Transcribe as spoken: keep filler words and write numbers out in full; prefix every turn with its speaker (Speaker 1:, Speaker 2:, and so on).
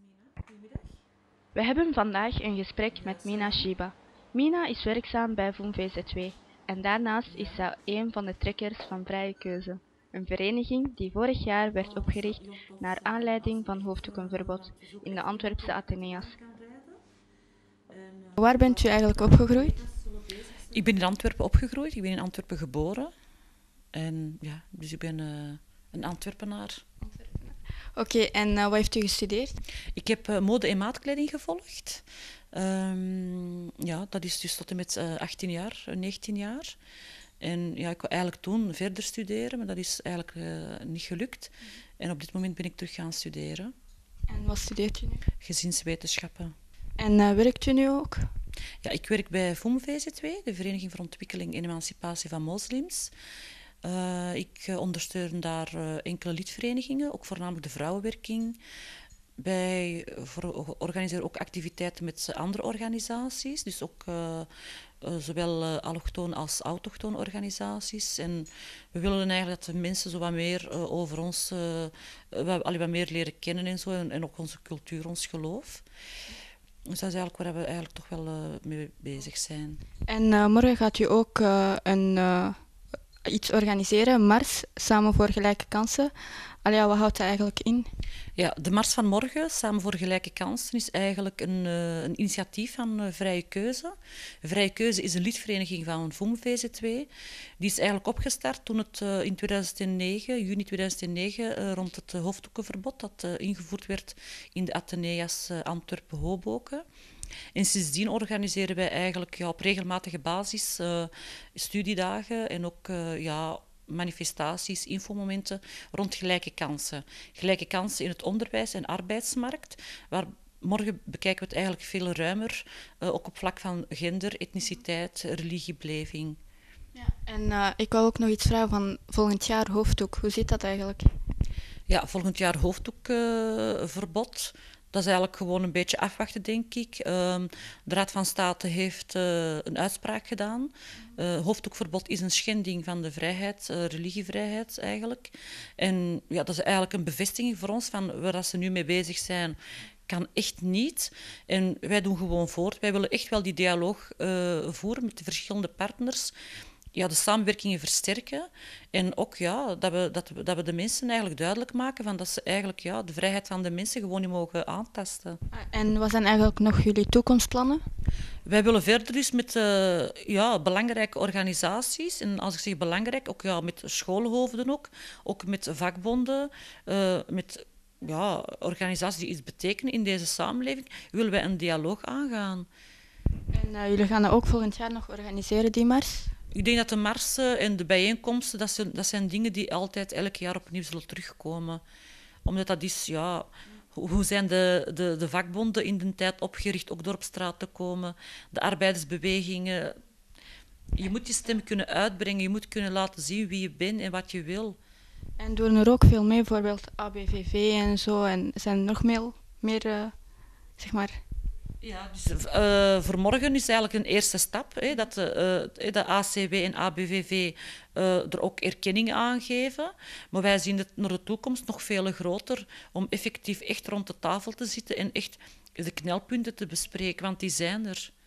Speaker 1: We hebben vandaag een gesprek met Mina Shiba. Mina is werkzaam bij V O M V Z W en daarnaast is zij een van de trekkers van Vrije Keuze, een vereniging die vorig jaar werd opgericht naar aanleiding van hoofddoekenverbod in de Antwerpse Atheneas. Waar bent u eigenlijk opgegroeid?
Speaker 2: Ik ben in Antwerpen opgegroeid, ik ben in Antwerpen geboren. En ja, dus ik ben uh, een Antwerpenaar.
Speaker 1: Oké, okay, en uh, wat heeft u gestudeerd?
Speaker 2: Ik heb uh, mode- en maatkleding gevolgd. Um, ja, dat is dus tot en met uh, achttien jaar, negentien jaar. En ja, ik wou eigenlijk toen verder studeren, maar dat is eigenlijk uh, niet gelukt. En op dit moment ben ik terug gaan studeren.
Speaker 1: En wat studeert u nu?
Speaker 2: Gezinswetenschappen.
Speaker 1: En uh, werkt u nu ook?
Speaker 2: Ja, ik werk bij V O M V Z W, de Vereniging voor Ontwikkeling en Emancipatie van Moslims. Uh, ik uh, ondersteun daar uh, enkele lidverenigingen, ook voornamelijk de vrouwenwerking. Wij voor, organiseren ook activiteiten met andere organisaties, dus ook uh, uh, zowel uh, allochtoon als autochtoon organisaties. En we willen eigenlijk dat de mensen zo wat meer uh, over ons, uh, wat, wat meer leren kennen en zo, en, en ook onze cultuur, ons geloof. Dus dat is eigenlijk waar we eigenlijk toch wel uh, mee bezig zijn.
Speaker 1: En uh, morgen gaat u ook uh, een... Uh iets organiseren, een mars, samen voor gelijke kansen. Allee, wat houdt dat eigenlijk in?
Speaker 2: Ja, de Mars van morgen, Samen voor gelijke kansen, is eigenlijk een, uh, een initiatief van uh, Vrije Keuze. Vrije Keuze is een lidvereniging van V O M V Z W. Die is eigenlijk opgestart toen het uh, in tweeduizend negen, juni tweeduizend negen, uh, rond het uh, hoofddoekenverbod dat uh, ingevoerd werd in de Atheneas uh, Antwerpen-Hoboken. En sindsdien organiseren wij eigenlijk ja, op regelmatige basis uh, studiedagen en ook uh, ja, manifestaties, infomomenten rond gelijke kansen. Gelijke kansen in het onderwijs en arbeidsmarkt, waar morgen bekijken we het eigenlijk veel ruimer, uh, ook op vlak van gender, etniciteit, religiebeleving.
Speaker 1: Ja, en uh, ik wou ook nog iets vragen van volgend jaar hoofddoek. Hoe zit dat eigenlijk?
Speaker 2: Ja, volgend jaar hoofddoekverbod. Uh, Dat is eigenlijk gewoon een beetje afwachten, denk ik. Uh, de Raad van State heeft uh, een uitspraak gedaan. Uh, hoofddoekverbod is een schending van de vrijheid, uh, religievrijheid eigenlijk. En ja, dat is eigenlijk een bevestiging voor ons van waar ze nu mee bezig zijn. Kan echt niet. En wij doen gewoon voort. Wij willen echt wel die dialoog uh, voeren met de verschillende partners. Ja, de samenwerkingen versterken en ook ja, dat, we, dat, we, dat we de mensen eigenlijk duidelijk maken van dat ze eigenlijk ja, de vrijheid van de mensen gewoon niet mogen aantasten.
Speaker 1: En wat zijn eigenlijk nog jullie toekomstplannen?
Speaker 2: Wij willen verder dus met uh, ja, belangrijke organisaties, en als ik zeg belangrijk, ook ja, met schoolhoofden ook, ook met vakbonden, uh, met ja, organisaties die iets betekenen in deze samenleving, willen wij een dialoog aangaan.
Speaker 1: En uh, jullie gaan dat ook volgend jaar nog organiseren, die mars?
Speaker 2: Ik denk dat de marsen en de bijeenkomsten, dat zijn, dat zijn dingen die altijd elk jaar opnieuw zullen terugkomen. Omdat dat is, ja, hoe zijn de, de, de vakbonden in de tijd opgericht, ook door op straat te komen, de arbeidersbewegingen. Je moet je stem kunnen uitbrengen, je moet kunnen laten zien wie je bent en wat je wil.
Speaker 1: En doen er ook veel mee, bijvoorbeeld A B V V en zo, en zijn er nog meer, meer uh, zeg maar...
Speaker 2: Ja, dus uh, voor morgen is eigenlijk een eerste stap, hè, dat de, uh, de A C W en A B V V uh, er ook erkenning aan geven. Maar wij zien het naar de toekomst nog veel groter om effectief echt rond de tafel te zitten en echt de knelpunten te bespreken, want die zijn er.